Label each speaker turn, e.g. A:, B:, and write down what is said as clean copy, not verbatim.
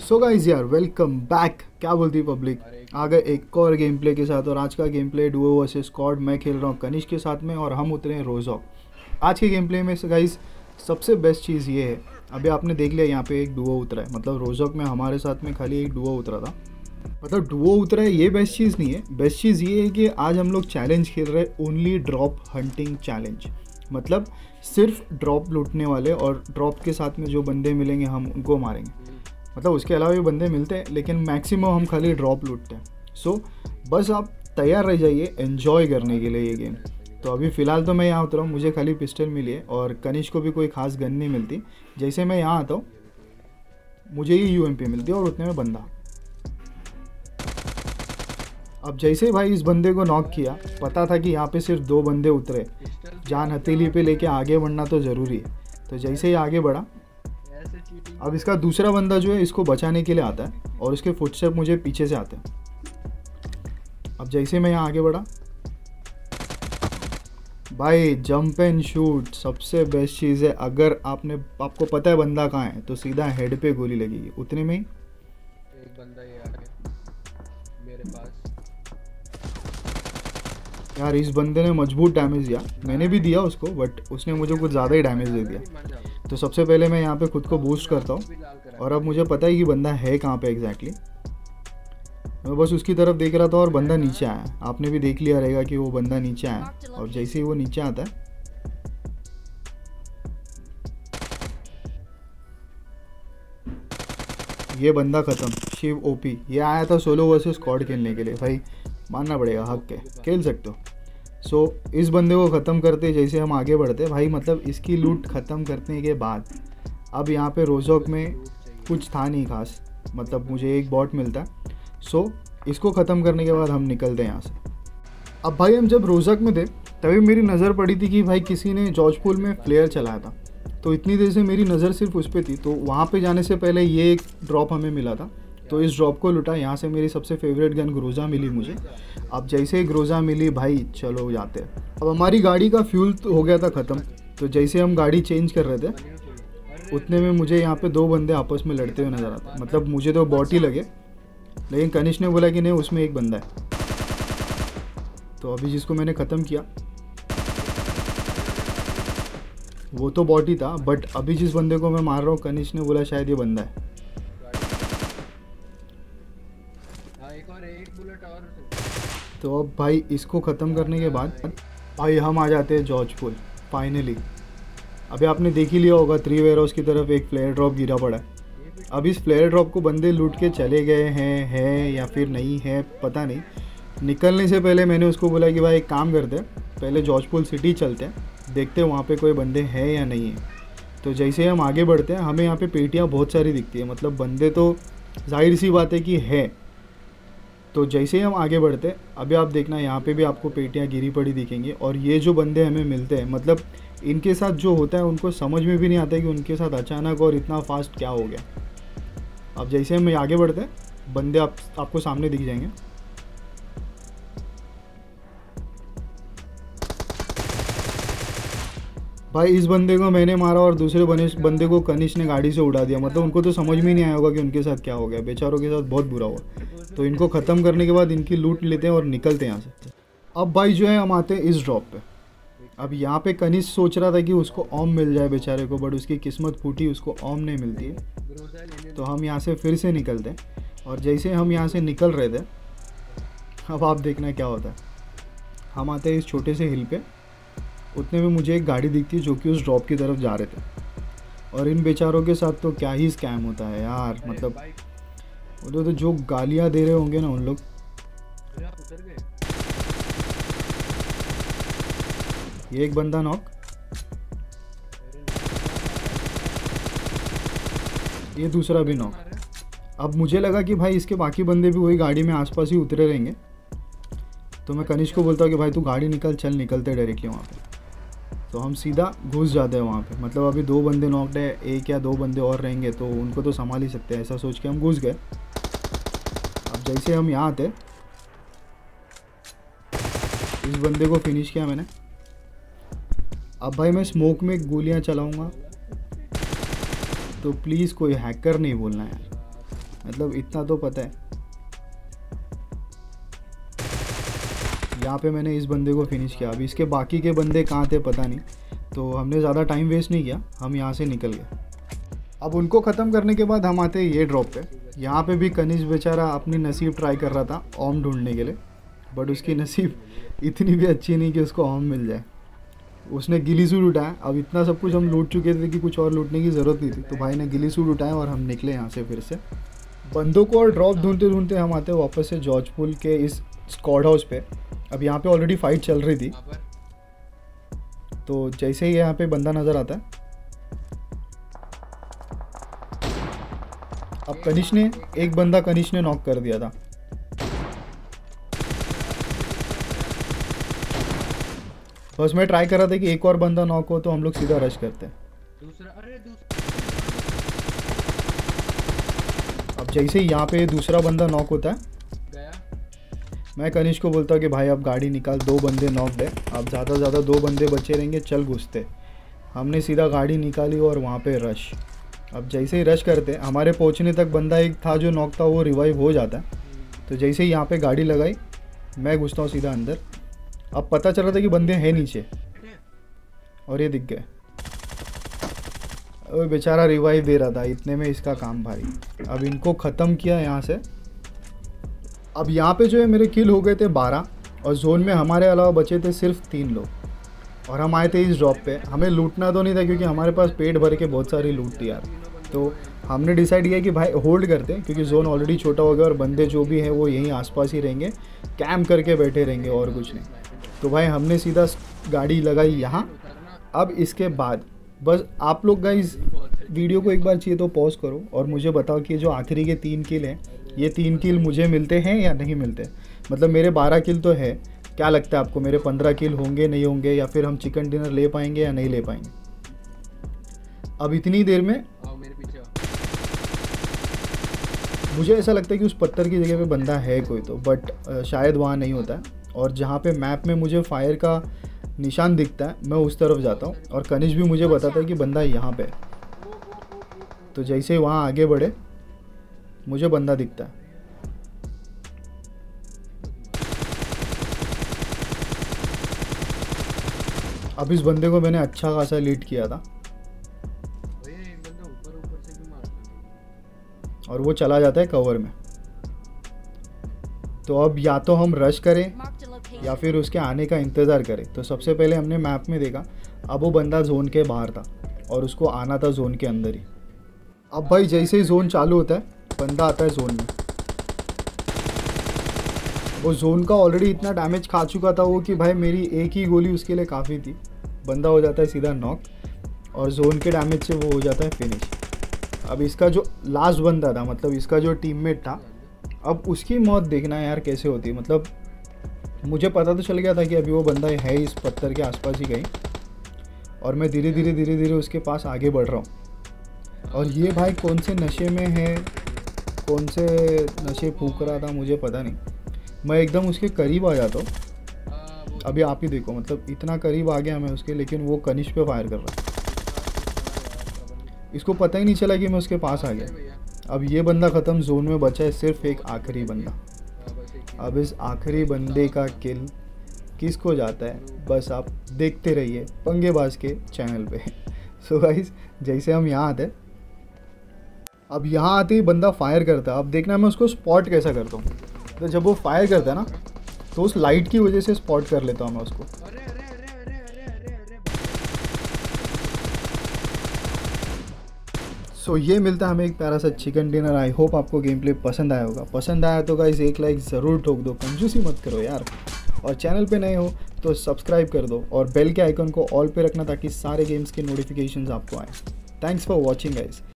A: सो guys यार, welcome back. क्या बोलती पब्लिक, आ गए एक और गेम प्ले के साथ। और आज का game play duo versus squad. मैं खेल रहा हूँ कनिष्क के साथ में और हम उतरे हैं रोजॉक। आज के गेम प्ले में गाइज सबसे बेस्ट चीज़ ये है, अभी आपने देख लिया यहाँ पे एक डुओ उतरा है। मतलब रोजॉक में हमारे साथ में खाली एक डुओ उतरा था। मतलब डुओ उतरा है ये बेस्ट चीज़ नहीं है। बेस्ट चीज़ ये है कि आज हम लोग चैलेंज खेल रहे हैं, ओनली ड्रॉप हंटिंग चैलेंज। मतलब सिर्फ ड्रॉप लूटने वाले, और ड्रॉप के साथ में जो बंदे मिलेंगे हम उनको मारेंगे। मतलब उसके अलावा भी बंदे मिलते हैं, लेकिन मैक्सिमम हम खाली ड्रॉप लूटते हैं। सो बस आप तैयार रह जाइए एंजॉय करने के लिए ये गेम। तो अभी फ़िलहाल तो मैं यहाँ उतरा हूँ, मुझे खाली पिस्टल मिली है और कनिष्क को भी कोई ख़ास गन नहीं मिलती। जैसे मैं यहाँ आता हूँ मुझे ये यूएमपी मिलती है और उतने में बंदा। अब जैसे भाई इस बंदे को नॉक किया, पता था कि यहाँ पे सिर्फ 2 बंदे उतरे, जान हथेली पे लेके आगे बढ़ना तो ज़रूरी है। तो जैसे ही आगे बढ़ा, अब इसका दूसरा बंदा जो है इसको बचाने के लिए आता है और उसके फुटस्टेप मुझे पीछे से आते हैं। अब जैसे मैं यहाँ आगे बढ़ा, भाई जंप एंड शूट सबसे बेस्ट चीज़ है। अगर आपको पता है बंदा कहाँ है तो सीधा हेड पे गोली लगेगी उतने में ही।
B: एक बंदा ये आगे मेरे पास।
A: यार इस बंदे ने मजबूत डैमेज दिया, मैंने भी दिया उसको, बट उसने मुझे कुछ ज़्यादा ही डैमेज दे दिया। तो सबसे पहले मैं यहाँ पे खुद को बूस्ट करता हूँ और अब मुझे पता है कि बंदा है कहाँ पे एग्जैक्टली। मैं बस उसकी तरफ देख रहा था और बंदा नीचे आया। आपने भी देख लिया रहेगा कि वो बंदा नीचे आया, और जैसे ही वो नीचे आता है ये बंदा ख़त्म। शिव ओपी ये आया था सोलो वर्सेस स्क्वाड खेलने के लिए। भाई मानना पड़ेगा, हक है, खेल सकते हो। सो इस बंदे को ख़त्म करते जैसे हम आगे बढ़ते भाई, मतलब इसकी लूट ख़त्म करने के बाद अब यहाँ पे रोजॉक में कुछ था नहीं खास। मतलब मुझे एक बॉट मिलता। सो इसको ख़त्म करने के बाद हम निकलते हैं यहाँ से। अब भाई हम जब रोजॉक में थे तभी मेरी नज़र पड़ी थी कि भाई किसी ने जॉर्ज पूल में फ्लेयर चलाया था। तो इतनी देर से मेरी नज़र सिर्फ उस पर थी। तो वहाँ पे जाने से पहले ये एक ड्रॉप हमें मिला था, तो इस ड्रॉप को लुटा। यहाँ से मेरी सबसे फेवरेट गन ग्रोजा मिली मुझे। अब जैसे ही ग्रोजा मिली भाई चलो जाते हैं। अब हमारी गाड़ी का फ्यूल तो हो गया था ख़त्म। तो जैसे हम गाड़ी चेंज कर रहे थे उतने में मुझे यहाँ पे 2 बंदे आपस में लड़ते हुए नज़र आते। मतलब मुझे तो बॉट ही लगे, लेकिन कनिष्क ने बोला कि नहीं उसमें एक बंदा है। तो अभी जिसको मैंने ख़त्म किया वो तो बॉट ही था, बट अभी जिस बंदे को मैं मार रहा हूँ कनिष्क ने बोला शायद ये बंदा है।
B: एक बुलेट और।
A: तो अब भाई इसको ख़त्म करने के बाद भाई हम आ जाते हैं जॉर्ज पूल फाइनली। अभी आपने देख ही लिया होगा 3 वेयरहाउस की तरफ एक फ्लेयर ड्रॉप गिरा पड़ा है। अब इस फ्लेयर ड्रॉप को बंदे लूट के चले गए हैं या फिर नहीं है पता नहीं। निकलने से पहले मैंने उसको बोला कि भाई एक काम करते हैं, पहले जॉर्ज पूल सिटी चलते हैं, देखते हैं वहाँ पे कोई बंदे हैं या नहीं है। तो जैसे हम आगे बढ़ते हैं हमें यहाँ पे पेटियाँ बहुत सारी दिखती है। मतलब बंदे तो जाहिर सी बात है कि है। तो जैसे ही हम आगे बढ़ते हैं अभी आप देखना यहाँ पे भी आपको पेटियाँ गिरी पड़ी दिखेंगी। और ये जो बंदे हमें मिलते हैं, मतलब इनके साथ जो होता है उनको समझ में भी नहीं आता है कि उनके साथ अचानक और इतना फास्ट क्या हो गया। अब जैसे हम आगे बढ़ते हैं बंदे आपको सामने दिख जाएंगे। भाई इस बंदे को मैंने मारा और दूसरे बंदे को कनिष्क ने गाड़ी से उड़ा दिया। मतलब उनको तो समझ में ही नहीं आया होगा कि उनके साथ क्या हो गया। बेचारों के साथ बहुत बुरा हुआ। तो इनको ख़त्म करने के बाद इनकी लूट लेते हैं और निकलते हैं यहाँ से। अब भाई जो है हम आते हैं इस ड्रॉप पे। अब यहाँ पे कनिष्क सोच रहा था कि उसको ओम मिल जाए बेचारे को, बट उसकी किस्मत फूटी, उसको ओम नहीं मिलती है। तो हम यहाँ से फिर से निकलते हैं और जैसे हम यहाँ से निकल रहे थे अब आप देखना क्या होता है। हम आते हैं इस छोटे से हिल पे, उतने में मुझे एक गाड़ी दिखती है जो कि उस ड्रॉप की तरफ जा रहे थे। और इन बेचारों के साथ तो क्या ही स्कैम होता है यार। मतलब उधर तो जो गालियाँ दे रहे होंगे ना उन लोग। ये एक बंदा नॉक, ये दूसरा भी नॉक। अब मुझे लगा कि भाई इसके बाकी बंदे भी वही गाड़ी में आसपास ही उतरे रहेंगे। तो मैं कनिष्क को बोलता हूँ कि भाई तू गाड़ी निकल, चल निकलते डायरेक्टली वहाँ पे। तो हम सीधा घुस जाते हैं वहाँ पे। मतलब अभी 2 बंदे नॉक्ड है, 1 या 2 बंदे और रहेंगे तो उनको तो संभाल ही सकते हैं, ऐसा सोच के हम घुस गए। अब जैसे हम यहाँ आते इस बंदे को फिनिश किया मैंने। अब भाई मैं स्मोक में गोलियाँ चलाऊँगा, तो प्लीज़ कोई हैकर नहीं बोलना यार। मतलब इतना तो पता है। यहाँ पे मैंने इस बंदे को फिनिश किया। अभी इसके बाकी के बंदे कहाँ थे पता नहीं, तो हमने ज़्यादा टाइम वेस्ट नहीं किया, हम यहाँ से निकल गए। अब उनको ख़त्म करने के बाद हम आते हैं ये ड्रॉप पे। यहाँ पे भी कनिष्क बेचारा अपनी नसीब ट्राई कर रहा था ओम ढूंढने के लिए, बट उसकी नसीब इतनी भी अच्छी नहीं कि उसको ओम मिल जाए। उसने गिली सूट उठाया। अब इतना सब कुछ हम लूट चुके थे कि कुछ और लूटने की ज़रूरत नहीं थी, तो भाई ने गिली सूट उठाया और हम निकले यहाँ से फिर से। बंदों को और ड्रॉप ढूंढते ढूंढते हम आते वापस से जॉर्ज पुल के इस स्क्वाड हाउस पे। अब यहाँ पे ऑलरेडी फाइट चल रही थी, तो जैसे ही यहाँ पे बंदा नज़र आता है, अब एक बंदा कनिष्क ने नॉक कर दिया था। बस मैं ट्राई कर रहा था कि एक और बंदा नॉक हो तो हम लोग सीधा रश करते हैं। अब जैसे ही यहाँ पे दूसरा बंदा नॉक होता है, मैं कनिष्क को बोलता हूँ कि भाई अब गाड़ी निकाल, 2 बंदे नॉक है, अब ज़्यादा से ज़्यादा 2 बंदे बचे रहेंगे, चल घुसते। हमने सीधा गाड़ी निकाली और वहाँ पे रश। अब जैसे ही रश करते, हमारे पहुँचने तक बंदा एक था जो नॉक था, वो रिवाइव हो जाता है। तो जैसे ही यहाँ पे गाड़ी लगाई, मैं घुसता हूँ सीधा अंदर। अब पता चल रहा था कि बंदे हैं नीचे, और ये दिख गए। वो बेचारा रिवाइव दे रहा था, इतने में इसका काम भारी। अब इनको ख़त्म किया यहाँ से। अब यहाँ पे जो है मेरे किल हो गए थे 12, और जोन में हमारे अलावा बचे थे सिर्फ 3 लोग, और हम आए थे इस ड्रॉप पे। हमें लूटना तो नहीं था क्योंकि हमारे पास पेट भर के बहुत सारी लूट थी यार। तो हमने डिसाइड किया कि भाई होल्ड करते हैं, क्योंकि जोन ऑलरेडी छोटा हो गया और बंदे जो भी हैं वो यहीं आसपास ही रहेंगे, कैंप करके बैठे रहेंगे और कुछ नहीं। तो भाई हमने सीधा गाड़ी लगाई यहाँ। अब इसके बाद बस आप लोग गाइस वीडियो को एक बार चाहिए तो पॉज करो और मुझे बताओ कि जो आखिरी के 3 किल हैं, ये 3 किल मुझे मिलते हैं या नहीं मिलते। मतलब मेरे 12 किल तो है, क्या लगता है आपको मेरे 15 किल होंगे नहीं होंगे, या फिर हम चिकन डिनर ले पाएंगे या नहीं ले पाएंगे। अब इतनी देर में मुझे ऐसा लगता है कि उस पत्थर की जगह पे बंदा है कोई तो, बट शायद वहाँ नहीं होता है। और जहाँ पे मैप में मुझे फायर का निशान दिखता है, मैं उस तरफ जाता हूँ, और कनिष्क भी मुझे बताता है कि बंदा यहाँ पे है। तो जैसे ही वहाँ आगे बढ़े, मुझे बंदा दिखता है। अब इस बंदे को मैंने अच्छा खासा लीड किया था, और वो चला जाता है कवर में। तो अब या तो हम रश करें या फिर उसके आने का इंतज़ार करें। तो सबसे पहले हमने मैप में देखा, अब वो बंदा जोन के बाहर था और उसको आना था जोन के अंदर ही। अब भाई जैसे ही जोन चालू होता है, बंदा आता है जोन में। वो जोन का ऑलरेडी इतना डैमेज खा चुका था वो कि भाई मेरी एक ही गोली उसके लिए काफ़ी थी। बंदा हो जाता है सीधा नॉक, और जोन के डैमेज से वो हो जाता है फिनिश। अब इसका जो लास्ट बंदा था, मतलब इसका जो टीममेट था, अब उसकी मौत देखना यार कैसे होती है। मतलब मुझे पता तो चल गया था कि अभी वो बंदा है इस पत्थर के आसपास ही कहीं, और मैं धीरे धीरे उसके पास आगे बढ़ रहा हूँ। और ये भाई कौन से नशे में है, कौन से नशे फूंक रहा था मुझे पता नहीं। मैं एकदम उसके करीब आ जाता हूँ। अभी आप ही देखो, मतलब इतना करीब आ गया मैं उसके, लेकिन वो कनिष्क पे फायर कर रहा है। इसको पता ही नहीं चला कि मैं उसके पास आ गया। अब ये बंदा ख़त्म, जोन में बचा है सिर्फ एक आखिरी बंदा। अब इस आखिरी बंदे का किल किसको जाता है, बस आप देखते रहिए पंगेबाज के चैनल पे। सो गाइस, जैसे हम यहाँ आते, अब यहाँ आते ही बंदा फायर करता है। अब देखना मैं उसको स्पॉट कैसा करता हूँ। तो जब वो फायर करता है ना, तो उस लाइट की वजह से स्पॉट कर लेता हूँ मैं उसको। सो ये मिलता है हमें एक प्यारा सा चिकन डिनर। आई होप आपको गेम प्ले पसंद आया होगा। पसंद आया तो गाइस एक लाइक ज़रूर ठोक दो, कंजूसी मत करो यार। और चैनल पे नए हो तो सब्सक्राइब कर दो, और बेल के आइकन को ऑल पे रखना ताकि सारे गेम्स के नोटिफिकेशंस आपको आए। Thanks for watching guys.